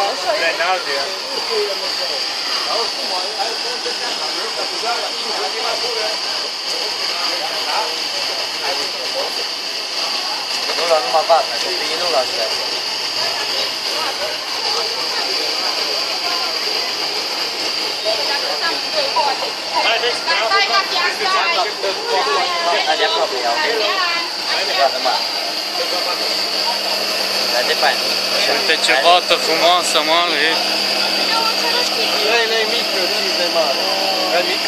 Nu lua numai vata, copiii nu lasă asta. Hai de aproape iau. Vată mare. Hai de fain. Uite ce vată frumoasă, mare e. Nu e mică, ci de mare. E mică.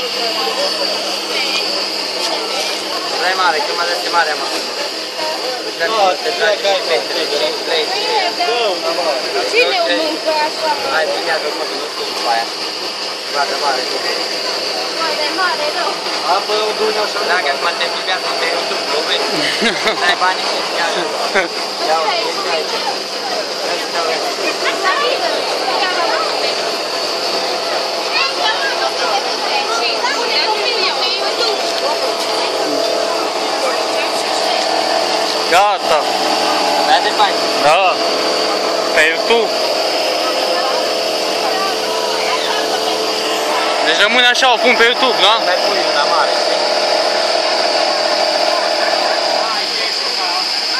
Nu e mare, că mă dă mare, mă. Te tragi și fetele, 5 lei. Cine o mâncă așa? Hai, bine, că mă duc după aia. Vată mare. Vată mare, rău. Apă, o dună așa. Dacă acum te filmează pe YouTube, nu vezi? Dai banii și filmează. Iau, ești aici. Gata. Hai de bani. Da. Pe YouTube. Deci rămâne așa, o pun pe YouTube, da? Mai pui una mare.